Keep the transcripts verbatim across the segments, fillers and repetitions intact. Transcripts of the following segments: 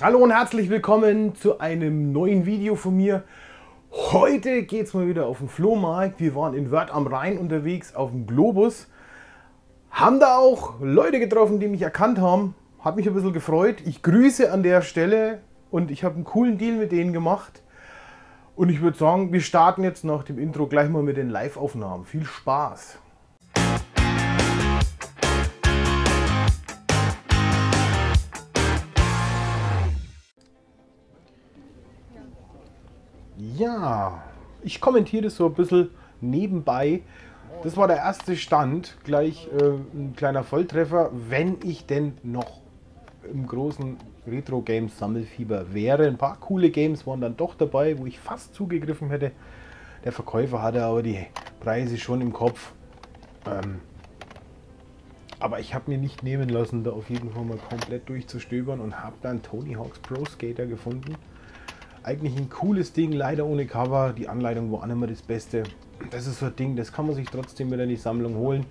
Hallo und herzlich willkommen zu einem neuen Video von mir. Heute geht es mal wieder auf den Flohmarkt. Wir waren in Wörth am Rhein unterwegs auf dem Globus. Haben da auch Leute getroffen, die mich erkannt haben. Hat mich ein bisschen gefreut. Ich grüße an der Stelle und ich habe einen coolen Deal mit denen gemacht. Und ich würde sagen, wir starten jetzt nach dem Intro gleich mal mit den Live-Aufnahmen. Viel Spaß! Ja, ich kommentiere das so ein bisschen nebenbei. Das war der erste Stand, gleich äh, ein kleiner Volltreffer, wenn ich denn noch im großen Retro-Games-Sammelfieber wäre. Ein paar coole Games waren dann doch dabei, wo ich fast zugegriffen hätte. Der Verkäufer hatte aber die Preise schon im Kopf. Ähm, aber ich habe mir nicht nehmen lassen, da auf jeden Fall mal komplett durchzustöbern und habe dann Tony Hawk's Pro Skater gefunden. Eigentlich ein cooles Ding, leider ohne Cover. Die Anleitung war auch nicht mehr das Beste. Das ist so ein Ding, das kann man sich trotzdem wieder in die Sammlung holen.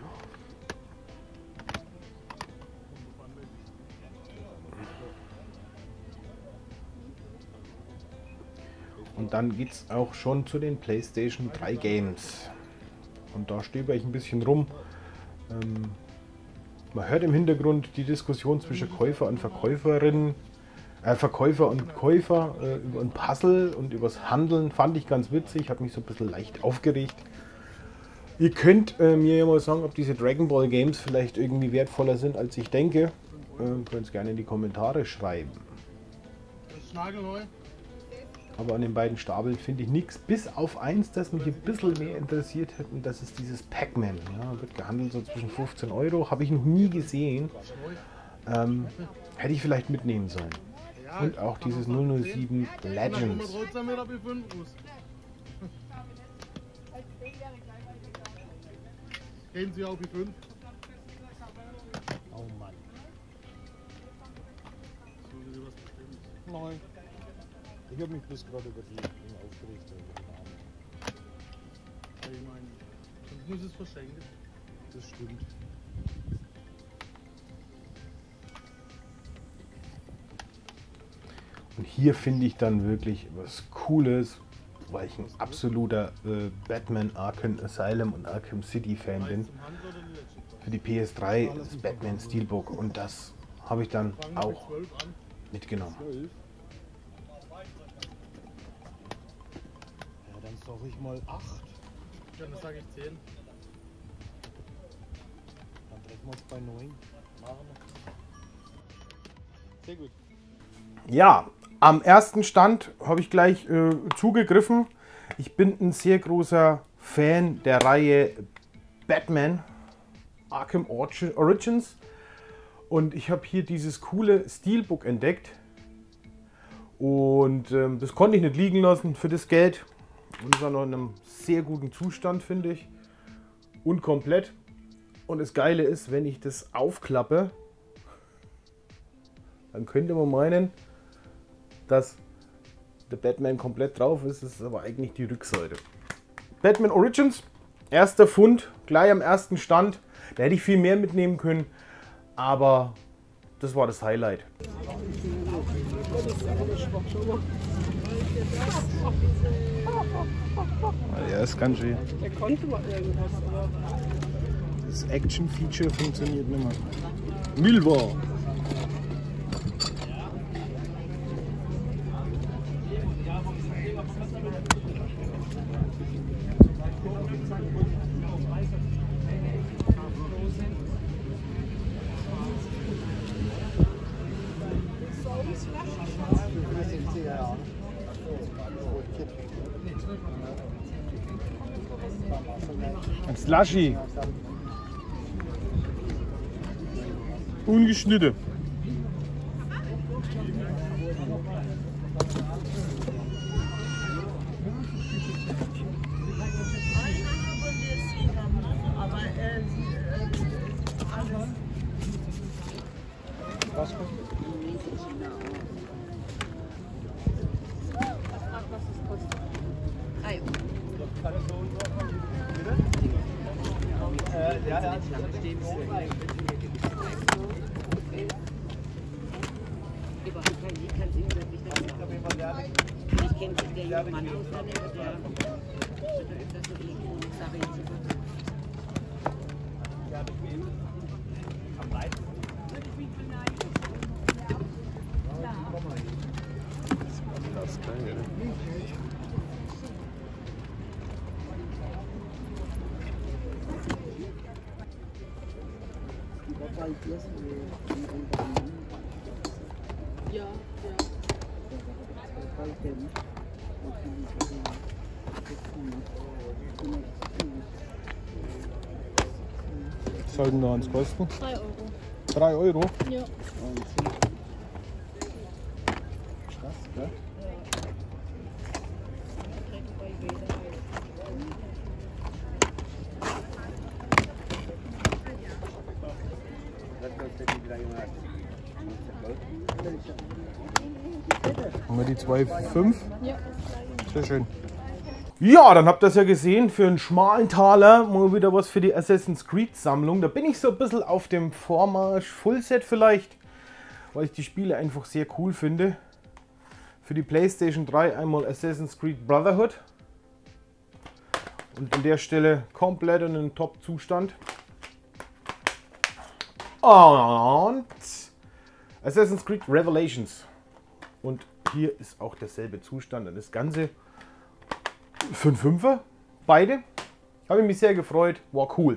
Und dann geht es auch schon zu den PlayStation drei Games. Und da stöber ich ein bisschen rum. Ähm, man hört im Hintergrund die Diskussion zwischen Käufer und Verkäuferin. Äh, Verkäufer und Käufer äh, über ein Puzzle und übers Handeln. Fand ich ganz witzig, hat mich so ein bisschen leicht aufgeregt. Ihr könnt äh, mir ja mal sagen, ob diese Dragon Ball Games vielleicht irgendwie wertvoller sind, als ich denke. Äh, könnt es gerne in die Kommentare schreiben. Aber an den beiden Stapeln finde ich nichts, bis auf eins, das mich ein bisschen mehr interessiert hat, und das ist dieses Pac-Man. Ja, wird gehandelt so zwischen fünfzehn Euro, habe ich noch nie gesehen. Ähm, hätte ich vielleicht mitnehmen sollen. Und auch dieses null null sieben Legends. Gehen Sie auf die fünf? Oh Mann. Nein. Ich habe mich bis gerade über die Dinge aufgeregt. Ich meine, sonst muss es verschenken. Das stimmt. Und hier finde ich dann wirklich was Cooles, weil ich ein absoluter äh, Batman Arkham Asylum und Arkham City Fan bin. Für die P S drei das Batman Steelbook, und das habe ich dann auch mitgenommen. Ja, dann sage ich mal acht. Ja, dann sage ich zehn. Dann treffen wir uns bei neun. Machen wir. Sehr gut. Ja, am ersten Stand habe ich gleich äh, zugegriffen. Ich bin ein sehr großer Fan der Reihe Batman Arkham Origins. Und ich habe hier dieses coole Steelbook entdeckt. Und ähm, das konnte ich nicht liegen lassen für das Geld. Und ist auch noch in einem sehr guten Zustand, finde ich. Und komplett. Und das Geile ist, wenn ich das aufklappe, dann könnte man meinen, dass der Batman komplett drauf ist. Das ist aber eigentlich die Rückseite. Batman Origins, erster Fund, gleich am ersten Stand. Da hätte ich viel mehr mitnehmen können, aber das war das Highlight. Ja, ist ganz schön. Der konnte mal irgendwas, aber das Action-Feature funktioniert nicht mehr. Milwa! Ein Slushy. Ungeschnitten. Was kostet? Ja, ja. Überhaupt kein, ich kann es Ihnen wirklich nicht sagen. Ich kenne sich der junge Mann aus, der hat da öfters so Elektronik-Sachen zu tun. Das ist geil, Ja, ja. Was soll denn da uns kosten? drei Euro. drei Euro? Ja. Krass, gell? Haben wir die zwei Komma fünf? Ja. Sehr schön. Ja, dann habt ihr es ja gesehen, für einen schmalen Taler mal wieder was für die Assassin's Creed Sammlung. Da bin ich so ein bisschen auf dem Vormarsch Fullset vielleicht, weil ich die Spiele einfach sehr cool finde. Für die PlayStation drei einmal Assassin's Creed Brotherhood. Und an der Stelle komplett in einem Top-Zustand. Und Assassin's Creed Revelations. Und hier ist auch derselbe Zustand. Und das Ganze für einen Fünfer, beide. Habe ich mich sehr gefreut, war cool.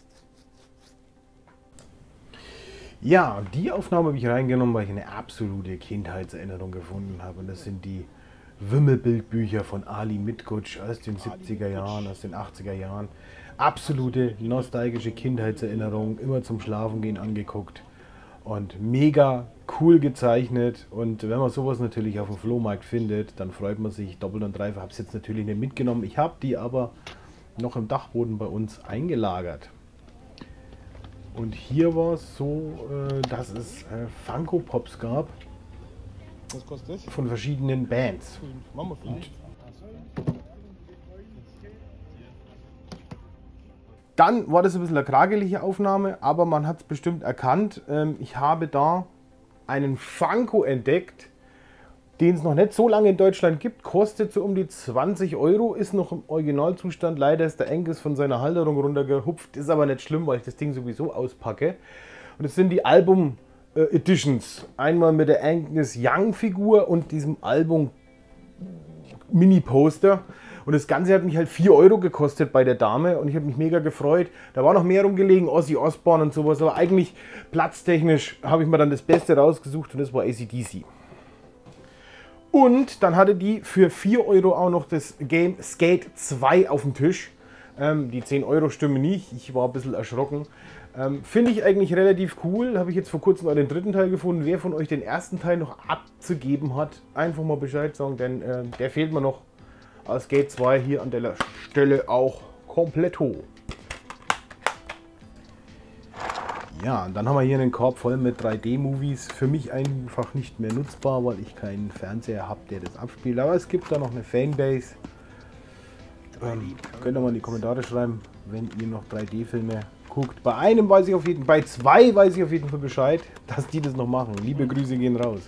Ja, die Aufnahme habe ich reingenommen, weil ich eine absolute Kindheitserinnerung gefunden habe. Und das sind die Wimmelbildbücher von Ali Mitkutsch aus den siebziger Jahren, aus den achtziger Jahren. Absolute nostalgische Kindheitserinnerung, immer zum Schlafengehen angeguckt. Und mega cool gezeichnet, und wenn man sowas natürlich auf dem Flohmarkt findet, dann freut man sich doppelt und dreifach. Ich habe es jetzt natürlich nicht mitgenommen, ich habe die aber noch im Dachboden bei uns eingelagert. Und hier war es so, dass es Funko Pops gab. Was kostet das? Von verschiedenen Bands. Machen wir fünf. Dann war das ein bisschen eine kragelige Aufnahme, aber man hat es bestimmt erkannt. Ich habe da einen Funko entdeckt, den es noch nicht so lange in Deutschland gibt. Kostet so um die zwanzig Euro, ist noch im Originalzustand. Leider ist der Angus von seiner Halterung runtergehupft, ist aber nicht schlimm, weil ich das Ding sowieso auspacke. Und es sind die Album Editions. Einmal mit der Angus Young Figur und diesem Album Mini Poster. Und das Ganze hat mich halt vier Euro gekostet bei der Dame und ich habe mich mega gefreut. Da war noch mehr rumgelegen, Ozzy Osbourne und sowas, aber eigentlich platztechnisch habe ich mir dann das Beste rausgesucht und das war A C D C. Und dann hatte die für vier Euro auch noch das Game Skate zwei auf dem Tisch. Ähm, die zehn Euro stimmen nicht, ich war ein bisschen erschrocken. Ähm, Finde ich eigentlich relativ cool, habe ich jetzt vor kurzem auch den dritten Teil gefunden. Wer von euch den ersten Teil noch abzugeben hat, einfach mal Bescheid sagen, denn äh, der fehlt mir noch. Aber Skate zwei hier an der Stelle auch komplett hoch. Ja, und dann haben wir hier einen Korb voll mit drei D-Movies. Für mich einfach nicht mehr nutzbar, weil ich keinen Fernseher habe, der das abspielt. Aber es gibt da noch eine Fanbase. Ähm, könnt ihr mal in die Kommentare schreiben, wenn ihr noch drei D-Filme guckt. Bei einem weiß ich auf jeden Fall, bei zwei weiß ich auf jeden Fall Bescheid, dass die das noch machen. Liebe Grüße gehen raus.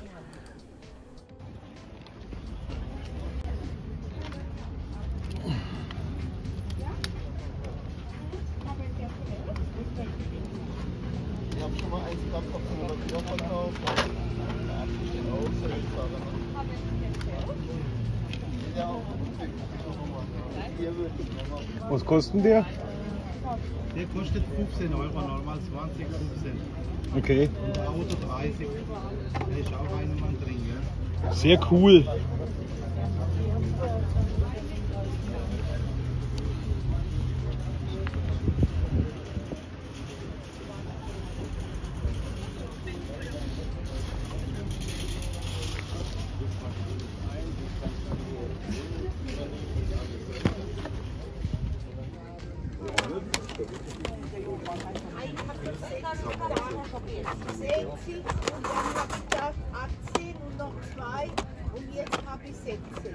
Ich habe schon mal eins gehabt, auf dem Koffer drauf. Was kostet der? Der kostet fünfzehn Euro, normal zwanzig, fünfzehn. Okay. Und der Auto dreißig. Der ist auch ein Mann drin, gell? Sehr cool. sechzig und dann habe ich da achtzehn und noch zwei und jetzt habe ich sechzehn.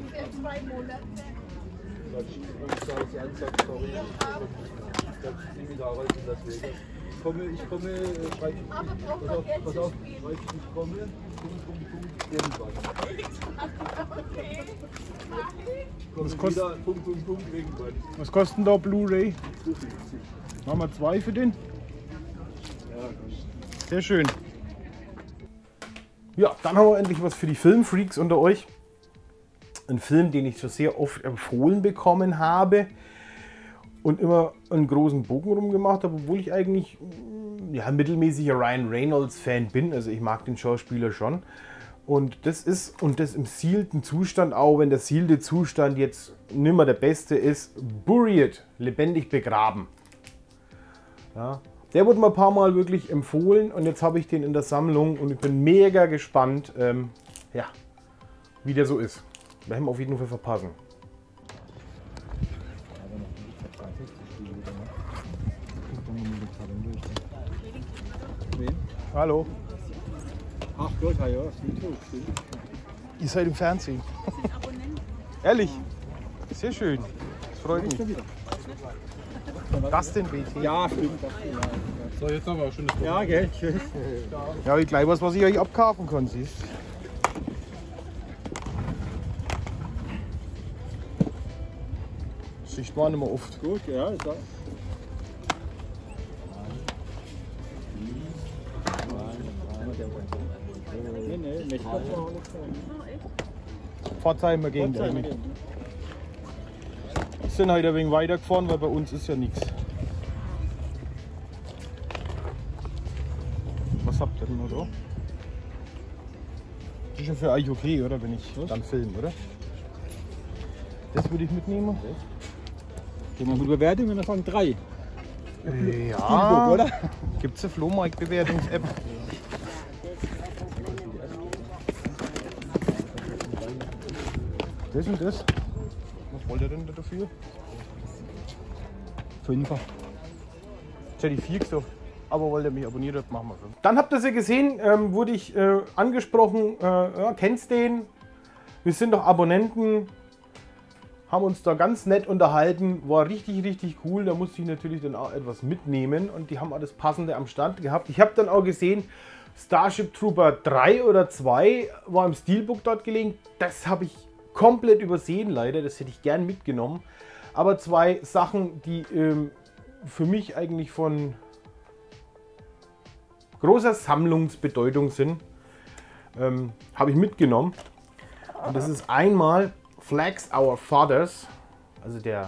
ungefähr zwei Monate. Ich sage sie an, sagt, sorry, ich glaube, sieben Jahre alt in Las Vegas. Ich komme, ich komme, äh, schreibe ich, Aber braucht pass man auf, Geld pass zu auf, spielen? schreibe ich, ich komme, Punkt, Punkt, Punkt, irgendwann. Okay. Ich komme Was kostet- wieder, Punkt, Punkt, Punkt, irgendwann. Was kostet da Blu-ray? zwei fünfzig. Machen wir zwei für den? Ja, komm. Sehr schön. Ja, dann haben wir endlich was für die Filmfreaks unter euch. Ein Film, den ich schon sehr oft empfohlen bekommen habe und immer einen großen Bogen rumgemacht habe, obwohl ich eigentlich ja, mittelmäßiger Ryan Reynolds-Fan bin. Also ich mag den Schauspieler schon. Und das ist, und das im sealten Zustand, auch wenn der sealte Zustand jetzt nimmer der beste ist, Buried, lebendig begraben. Ja, der wurde mir ein paar Mal wirklich empfohlen und jetzt habe ich den in der Sammlung und ich bin mega gespannt, ähm, ja, wie der so ist. Werden wir auf jeden Fall verpassen. Wen? Hallo, Ach Gott, ja, ja, ist nicht tot, stimmt. ihr seid im Fernsehen. Ehrlich? Sehr schön. Das freut mich. Das denn B T? Ja, stimmt. Das, ja, So, jetzt haben wir auch schon das ja, gell, tschüss. Ja, ich gleich was, was ich euch abkaufen kann, siehst. Das sieht man immer oft. Gut, ja, ist da. Nee, nee, nicht mal Pforzheimer gegen die. Wir sind heute ein wenig weitergefahren, weil bei uns ist ja nichts. Was habt ihr denn noch da? Das ist ja für euch okay, oder? Wenn ich dann filme, oder? Das würde ich mitnehmen. Gehen wir mit Bewertungen, dann fangen drei. Ja, oder? Gibt es eine Flohmarkt-Bewertungs-App? Das und das. Was wollt ihr denn dafür? Fünfer. Ich hätte die vier gesagt. Aber weil ihr mich abonniert habt, machen wir fünf. Dann habt ihr sie gesehen, ähm, wurde ich äh, angesprochen, äh, ja, kennst den? Wir sind doch Abonnenten. Haben uns da ganz nett unterhalten, war richtig, richtig cool. Da musste ich natürlich dann auch etwas mitnehmen und die haben auch das Passende am Stand gehabt. Ich habe dann auch gesehen, Starship Trooper drei oder zwei war im Steelbook dort gelegen. Das habe ich komplett übersehen leider, das hätte ich gern mitgenommen. Aber zwei Sachen, die ähm, für mich eigentlich von großer Sammlungsbedeutung sind, ähm, habe ich mitgenommen. Und das ist einmal Flags Our Fathers, also der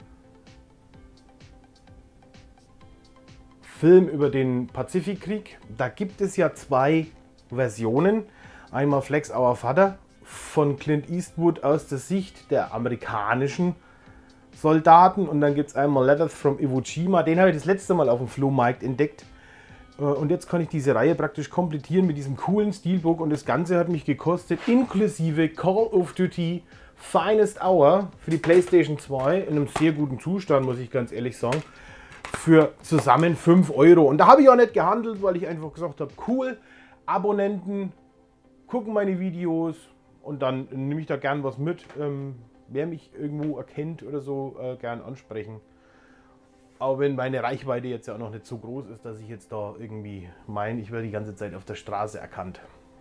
Film über den Pazifikkrieg. Da gibt es ja zwei Versionen. Einmal Flags Our Father von Clint Eastwood aus der Sicht der amerikanischen Soldaten und dann gibt es einmal Letters from Iwo Jima. Den habe ich das letzte Mal auf dem Flohmarkt entdeckt. Und jetzt kann ich diese Reihe praktisch komplettieren mit diesem coolen Steelbook und das Ganze hat mich gekostet, inklusive Call of Duty Finest Hour für die PlayStation zwei in einem sehr guten Zustand, muss ich ganz ehrlich sagen, für zusammen fünf Euro. Und da habe ich auch nicht gehandelt, weil ich einfach gesagt habe, cool, Abonnenten gucken meine Videos und dann nehme ich da gern was mit. Ähm, wer mich irgendwo erkennt oder so, äh, gern ansprechen. Auch wenn meine Reichweite jetzt ja auch noch nicht so groß ist, dass ich jetzt da irgendwie meine, ich werde die ganze Zeit auf der Straße erkannt.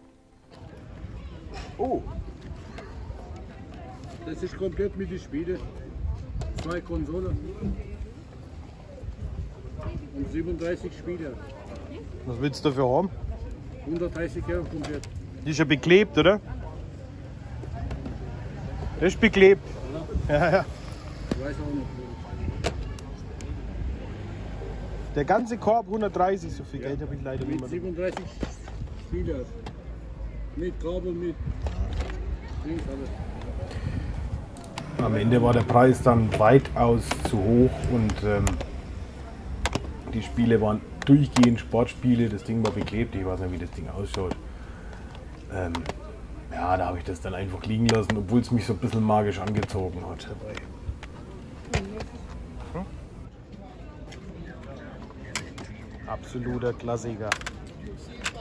Oh! Das ist komplett mit den Spielen. Zwei Konsolen. Und siebenunddreißig Spiele. Was willst du dafür haben? hundertdreißig Euro komplett. Die ist ja beklebt, oder? Das ist beklebt. Ja, ja. Ich weiß auch nicht. Der ganze Korb hundertdreißig, so viel Geld habe ich leider nicht Mit mehr. siebenunddreißig Spiele. Mit Kabel, mit links alles. Am Ende war der Preis dann weitaus zu hoch und ähm, die Spiele waren durchgehend Sportspiele. Das Ding war beklebt, ich weiß nicht, wie das Ding ausschaut. Ähm, ja, da habe ich das dann einfach liegen lassen, obwohl es mich so ein bisschen magisch angezogen hat. Hm? Absoluter Klassiker.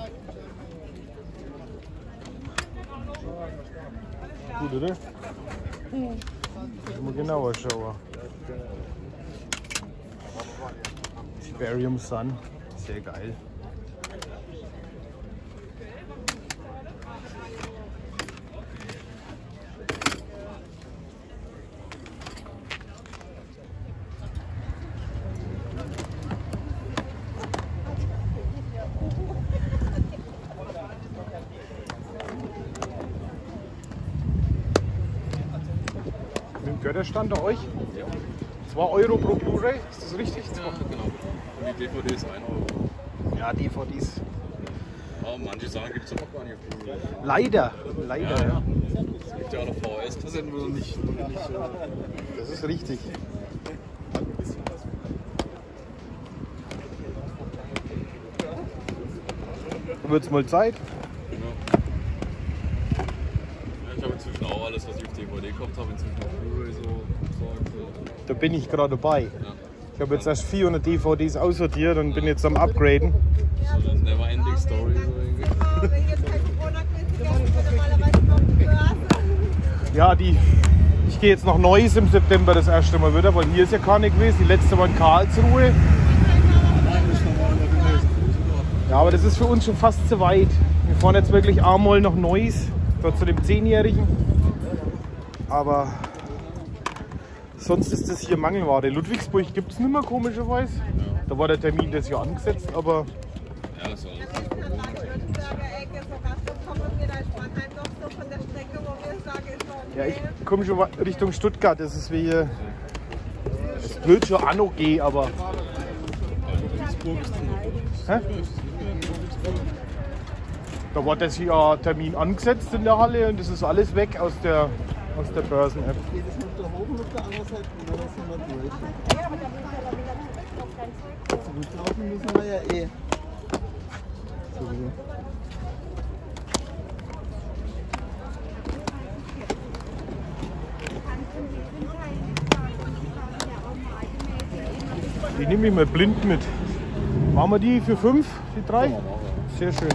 Gut, oder? Mal genauer schauen. Barium Sun, sehr geil. Gehört der Stand da euch? zwei Euro pro Blu-ray, ist das richtig? Ja, genau. Und die D V D ist ein Euro. Ja, D V Ds. Aber manche Sachen gibt es auch gar nicht auf Blu-ray. Leider, leider, ja. Ja. Es gibt ja auch noch V H S-Kassetten, wo nicht, wo nicht äh, Das ist richtig. Wird's mal Zeit? ja. Ich habe inzwischen auch alles, was ich auf D V D gekauft habe, inzwischen auf Blu-ray so gesagt. Da bin ich gerade dabei. Ja. Ich habe jetzt erst vierhundert D V Ds aussortiert und bin jetzt am Upgraden. So eine Never-Ending Story so irgendwie. Wenn jetzt kein Corona gewesen wäre, wäre normalerweise noch die Börse. Ja, die. Ich gehe jetzt nach Neuss im September das erste Mal wieder, weil hier ist ja keine gewesen. Die letzte war in Karlsruhe. Ja, aber das ist für uns schon fast zu weit. Wir fahren jetzt wirklich einmal nach Neuss, dort zu dem Zehnjährigen. Aber sonst ist das hier Mangelware. Ludwigsburg gibt es nicht mehr, komischerweise. Da war der Termin das Jahr angesetzt, aber Ja, das war alles. ja, ich komme schon Richtung Stuttgart. Das ist wie hier. Es wird schon Anno gehen, aber. Hä? Da war das Jahr Termin angesetzt in der Halle und das ist alles weg aus der, aus der Börsen-App. Geht es noch da hoch und auf der anderen Seite, oder sind wir durch? Also gut laufen müssen wir ja eh. Sowieso. Die nehme ich mal blind mit. Machen wir die für fünf, die drei? Sehr schön.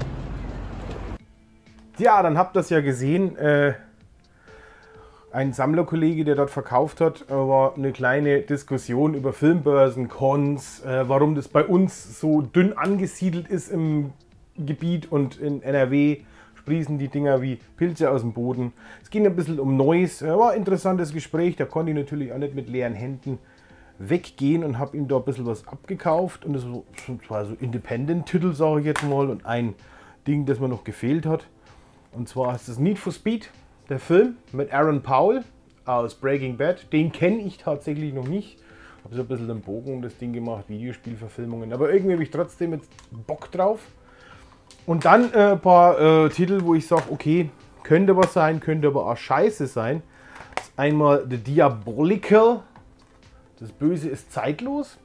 Ja, dann habt ihr es ja gesehen. Äh, ein Sammlerkollege, der dort verkauft hat, war eine kleine Diskussion über Filmbörsen, Cons, äh, warum das bei uns so dünn angesiedelt ist im Gebiet und in N R W sprießen die Dinger wie Pilze aus dem Boden. Es ging ein bisschen um Neues, äh, war ein interessantes Gespräch, da konnte ich natürlich auch nicht mit leeren Händen weggehen und habe ihm da ein bisschen was abgekauft und das war so Independent-Titel, sage ich jetzt mal, und ein Ding, das mir noch gefehlt hat. Und zwar ist das Need for Speed, der Film mit Aaron Paul aus Breaking Bad. Den kenne ich tatsächlich noch nicht. Habe so ein bisschen den Bogen um das Ding gemacht, Videospielverfilmungen. Aber irgendwie habe ich trotzdem jetzt Bock drauf. Und dann äh, ein paar äh, Titel, wo ich sage, okay, könnte was sein, könnte aber auch scheiße sein. Das ist einmal The Diabolical. Das Böse ist zeitlos.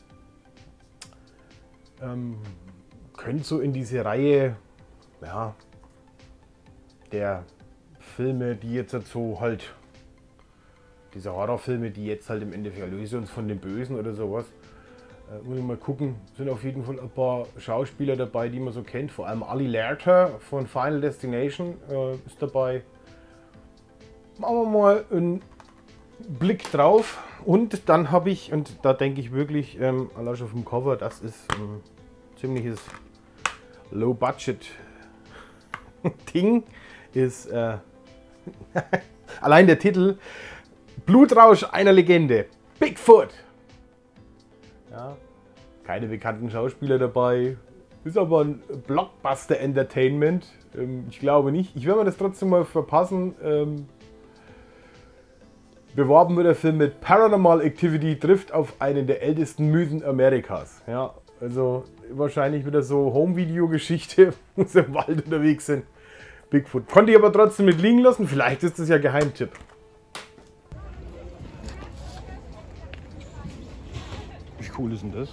Ähm, könnte so in diese Reihe, ja, der Filme, die jetzt so halt, diese Horrorfilme, die jetzt halt im Endeffekt erlösen uns von den Bösen oder sowas. Äh, muss ich mal gucken. Sind auf jeden Fall ein paar Schauspieler dabei, die man so kennt. Vor allem Ali Larter von Final Destination äh, ist dabei. Machen wir mal einen Blick drauf. Und dann habe ich, und da denke ich wirklich, ähm, allein schon vom Cover, das ist ein ziemliches Low-Budget-Ding. Ist äh, allein der Titel Blutrausch einer Legende. Bigfoot. Ja, keine bekannten Schauspieler dabei. Ist aber ein Blockbuster Entertainment. Ähm, ich glaube nicht. Ich werde mir das trotzdem mal verpassen. Ähm, beworben wird der Film mit Paranormal Activity trifft auf einen der ältesten Mythen Amerikas. Ja, also wahrscheinlich wieder so Home-Video-Geschichte, wo sie im Wald unterwegs sind. Bigfoot. Konnte ich aber trotzdem mit liegen lassen. Vielleicht ist das ja Geheimtipp. Wie cool ist denn das?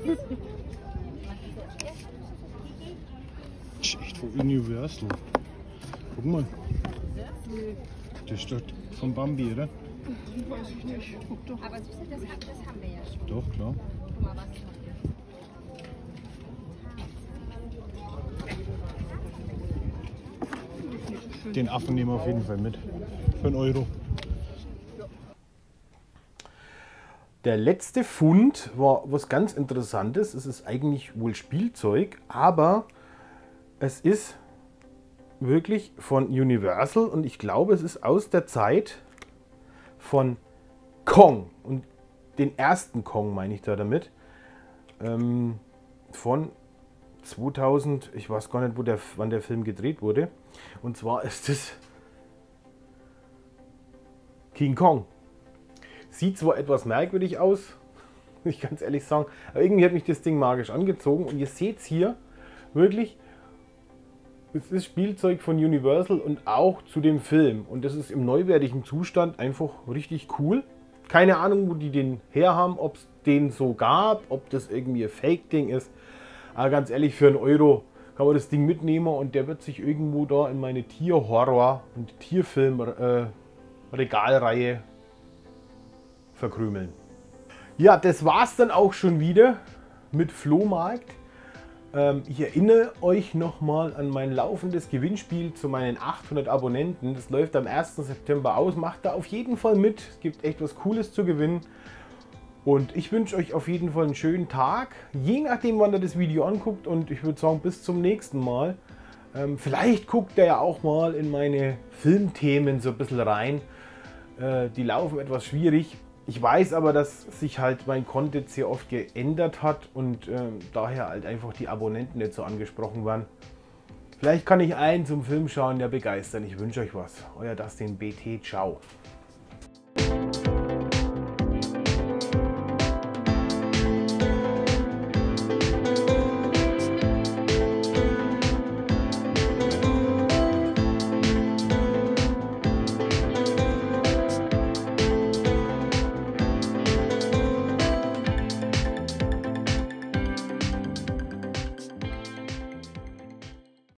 Das ist echt von Universal. Guck mal. Das ist doch von Bambi, oder? Weiß ich nicht. Guck doch. Aber süße, das, hat- das haben wir ja schon. Doch, klar. Guck mal, was noch ist. Den Affen nehmen wir auf jeden Fall mit. Für einen Euro. Der letzte Fund war was ganz Interessantes. Es ist eigentlich wohl Spielzeug, aber es ist wirklich von Universal und ich glaube, es ist aus der Zeit von Kong. Und den ersten Kong meine ich da damit. Ähm, von zweitausend, ich weiß gar nicht, wo der, wann der Film gedreht wurde. Und zwar ist es King Kong. Sieht zwar etwas merkwürdig aus, muss ich ganz ehrlich sagen, aber irgendwie hat mich das Ding magisch angezogen. Und ihr seht es hier wirklich, es ist Spielzeug von Universal und auch zu dem Film. Und das ist im neuwertigen Zustand einfach richtig cool. Keine Ahnung, wo die den her haben, ob es den so gab, ob das irgendwie ein Fake-Ding ist. Aber ganz ehrlich, für einen Euro kann man das Ding mitnehmen und der wird sich irgendwo da in meine Tierhorror- und Tierfilm-Regalreihe verkrümeln. Ja, das war's dann auch schon wieder mit Flohmarkt. Ähm, ich erinnere euch nochmal an mein laufendes Gewinnspiel zu meinen achthundert Abonnenten. Das läuft am ersten September aus. Macht da auf jeden Fall mit. Es gibt echt was Cooles zu gewinnen. Und ich wünsche euch auf jeden Fall einen schönen Tag. Je nachdem, wann ihr das Video anguckt. Und ich würde sagen, bis zum nächsten Mal. Ähm, vielleicht guckt ihr ja auch mal in meine Filmthemen so ein bisschen rein. Äh, die laufen etwas schwierig. Ich weiß aber, dass sich halt mein Content sehr oft geändert hat und äh, daher halt einfach die Abonnenten nicht so angesprochen waren. Vielleicht kann ich einen zum Film schauen, der begeistern. Ich wünsche euch was. Euer Dustin B T. Ciao.